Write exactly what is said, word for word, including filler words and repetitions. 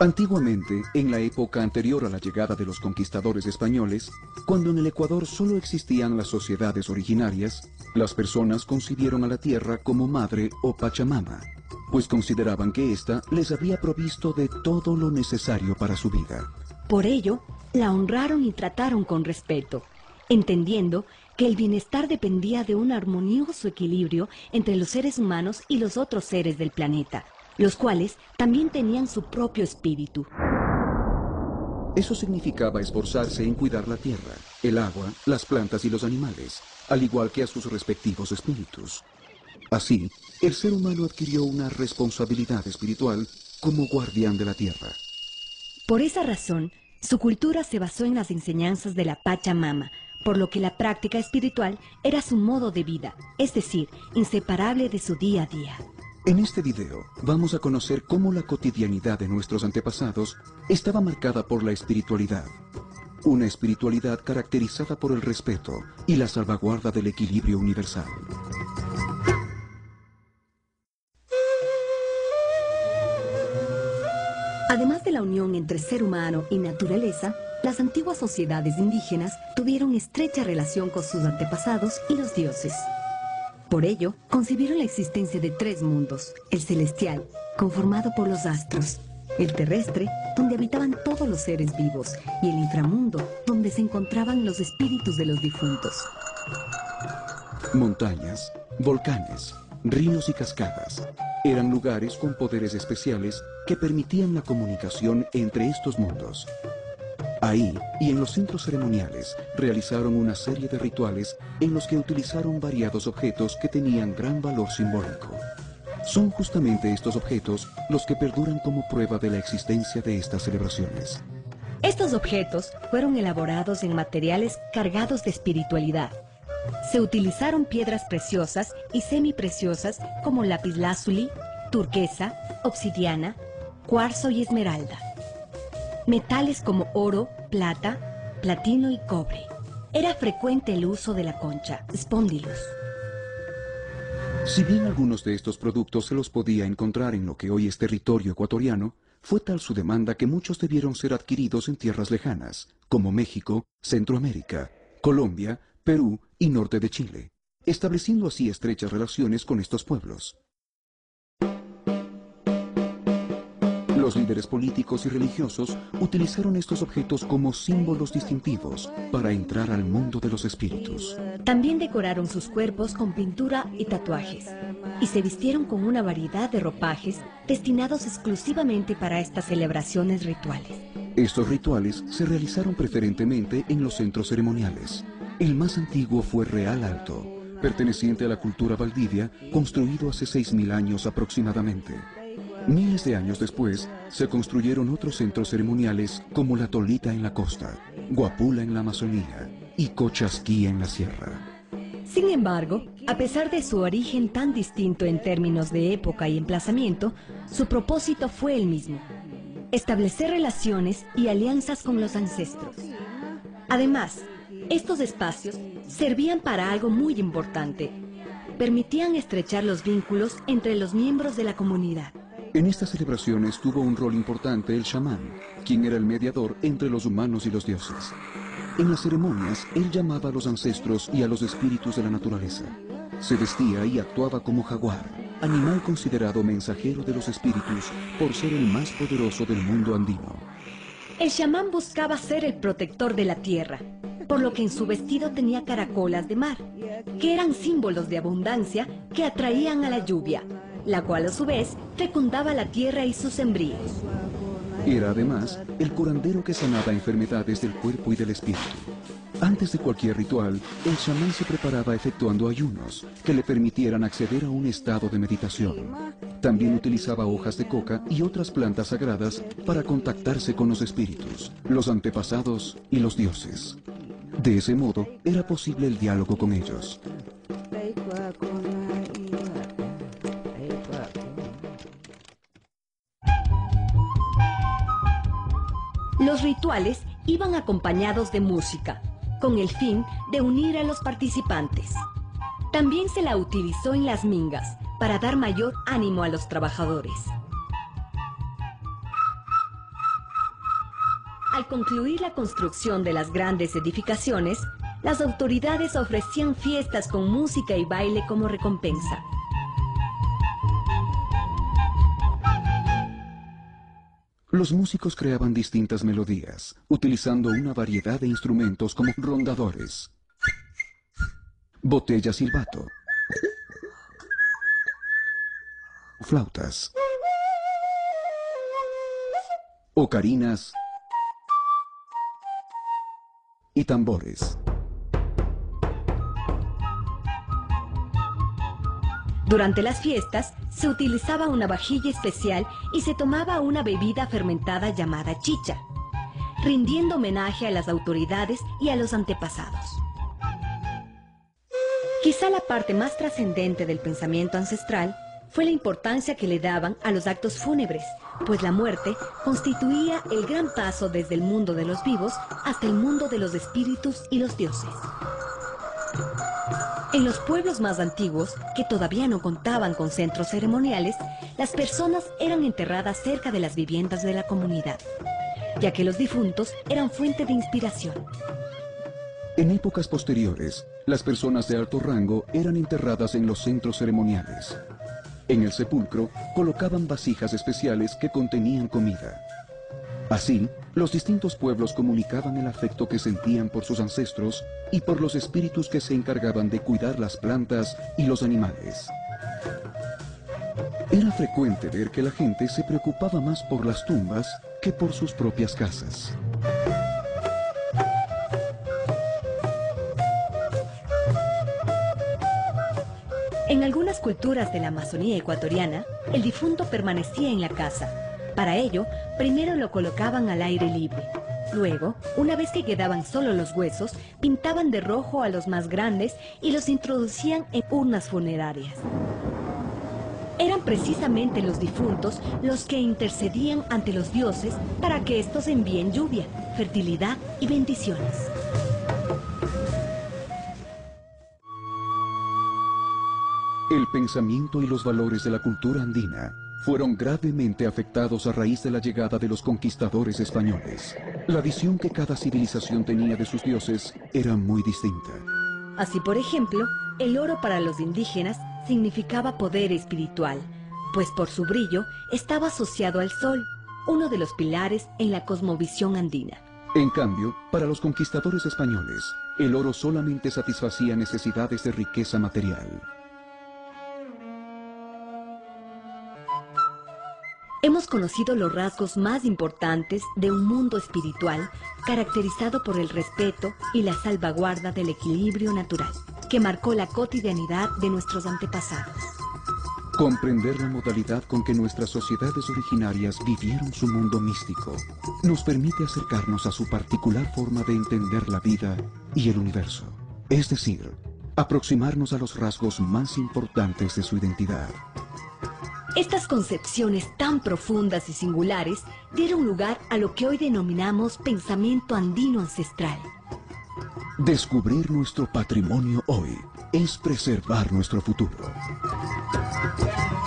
Antiguamente, en la época anterior a la llegada de los conquistadores españoles, cuando en el Ecuador solo existían las sociedades originarias, las personas concibieron a la tierra como madre o Pachamama, pues consideraban que ésta les había provisto de todo lo necesario para su vida. Por ello, la honraron y trataron con respeto, entendiendo que el bienestar dependía de un armonioso equilibrio entre los seres humanos y los otros seres del planeta, los cuales también tenían su propio espíritu. Eso significaba esforzarse en cuidar la tierra, el agua, las plantas y los animales, al igual que a sus respectivos espíritus. Así, el ser humano adquirió una responsabilidad espiritual como guardián de la tierra. Por esa razón, su cultura se basó en las enseñanzas de la Pachamama, por lo que la práctica espiritual era su modo de vida, es decir, inseparable de su día a día. En este video vamos a conocer cómo la cotidianidad de nuestros antepasados estaba marcada por la espiritualidad. Una espiritualidad caracterizada por el respeto y la salvaguarda del equilibrio universal. Además de la unión entre ser humano y naturaleza, las antiguas sociedades indígenas tuvieron estrecha relación con sus antepasados y los dioses. Por ello, concibieron la existencia de tres mundos: el celestial, conformado por los astros; el terrestre, donde habitaban todos los seres vivos; y el inframundo, donde se encontraban los espíritus de los difuntos. Montañas, volcanes, ríos y cascadas eran lugares con poderes especiales que permitían la comunicación entre estos mundos. Ahí y en los centros ceremoniales realizaron una serie de rituales en los que utilizaron variados objetos que tenían gran valor simbólico. Son justamente estos objetos los que perduran como prueba de la existencia de estas celebraciones. Estos objetos fueron elaborados en materiales cargados de espiritualidad. Se utilizaron piedras preciosas y semipreciosas como lapislázuli, turquesa, obsidiana, cuarzo y esmeralda. Metales como oro, plata, platino y cobre. Era frecuente el uso de la concha, spondylus. Si bien algunos de estos productos se los podía encontrar en lo que hoy es territorio ecuatoriano, fue tal su demanda que muchos debieron ser adquiridos en tierras lejanas, como México, Centroamérica, Colombia, Perú y norte de Chile, estableciendo así estrechas relaciones con estos pueblos. Los líderes políticos y religiosos utilizaron estos objetos como símbolos distintivos para entrar al mundo de los espíritus. También decoraron sus cuerpos con pintura y tatuajes, y se vistieron con una variedad de ropajes destinados exclusivamente para estas celebraciones rituales. Estos rituales se realizaron preferentemente en los centros ceremoniales. El más antiguo fue Real Alto, perteneciente a la cultura Valdivia, construido hace seis mil años aproximadamente. Miles de años después, se construyeron otros centros ceremoniales como La Tolita en la costa, Guapula en la Amazonía y Cochasquí en la sierra. Sin embargo, a pesar de su origen tan distinto en términos de época y emplazamiento, su propósito fue el mismo: establecer relaciones y alianzas con los ancestros. Además, estos espacios servían para algo muy importante: permitían estrechar los vínculos entre los miembros de la comunidad. En estas celebraciones tuvo un rol importante el chamán, quien era el mediador entre los humanos y los dioses. En las ceremonias, él llamaba a los ancestros y a los espíritus de la naturaleza. Se vestía y actuaba como jaguar, animal considerado mensajero de los espíritus por ser el más poderoso del mundo andino. El chamán buscaba ser el protector de la tierra, por lo que en su vestido tenía caracolas de mar, que eran símbolos de abundancia que atraían a la lluvia, la cual a su vez fecundaba la tierra y sus sembríos. Era además el curandero que sanaba enfermedades del cuerpo y del espíritu. Antes de cualquier ritual, el chamán se preparaba efectuando ayunos que le permitieran acceder a un estado de meditación. También utilizaba hojas de coca y otras plantas sagradas para contactarse con los espíritus, los antepasados y los dioses. De ese modo, era posible el diálogo con ellos. Los rituales iban acompañados de música, con el fin de unir a los participantes. También se la utilizó en las mingas, para dar mayor ánimo a los trabajadores. Al concluir la construcción de las grandes edificaciones, las autoridades ofrecían fiestas con música y baile como recompensa. Los músicos creaban distintas melodías, utilizando una variedad de instrumentos como rondadores, botella silbato, flautas, ocarinas y tambores. Durante las fiestas, se utilizaba una vajilla especial y se tomaba una bebida fermentada llamada chicha, rindiendo homenaje a las autoridades y a los antepasados. Quizá la parte más trascendente del pensamiento ancestral fue la importancia que le daban a los actos fúnebres, pues la muerte constituía el gran paso desde el mundo de los vivos hasta el mundo de los espíritus y los dioses. En los pueblos más antiguos, que todavía no contaban con centros ceremoniales, las personas eran enterradas cerca de las viviendas de la comunidad, ya que los difuntos eran fuente de inspiración. En épocas posteriores, las personas de alto rango eran enterradas en los centros ceremoniales. En el sepulcro colocaban vasijas especiales que contenían comida. Así, los distintos pueblos comunicaban el afecto que sentían por sus ancestros y por los espíritus que se encargaban de cuidar las plantas y los animales. Era frecuente ver que la gente se preocupaba más por las tumbas que por sus propias casas. En algunas culturas de la Amazonía ecuatoriana, el difunto permanecía en la casa. Para ello, primero lo colocaban al aire libre. Luego, una vez que quedaban solo los huesos, pintaban de rojo a los más grandes y los introducían en urnas funerarias. Eran precisamente los difuntos los que intercedían ante los dioses para que estos envíen lluvia, fertilidad y bendiciones. El pensamiento y los valores de la cultura andina fueron gravemente afectados a raíz de la llegada de los conquistadores españoles. La visión que cada civilización tenía de sus dioses era muy distinta. Así, por ejemplo, el oro para los indígenas significaba poder espiritual, pues por su brillo estaba asociado al sol, uno de los pilares en la cosmovisión andina. En cambio, para los conquistadores españoles, el oro solamente satisfacía necesidades de riqueza material. Hemos conocido los rasgos más importantes de un mundo espiritual caracterizado por el respeto y la salvaguarda del equilibrio natural, que marcó la cotidianidad de nuestros antepasados. Comprender la modalidad con que nuestras sociedades originarias vivieron su mundo místico nos permite acercarnos a su particular forma de entender la vida y el universo, es decir, aproximarnos a los rasgos más importantes de su identidad. Estas concepciones tan profundas y singulares dieron lugar a lo que hoy denominamos pensamiento andino ancestral. Descubrir nuestro patrimonio hoy es preservar nuestro futuro.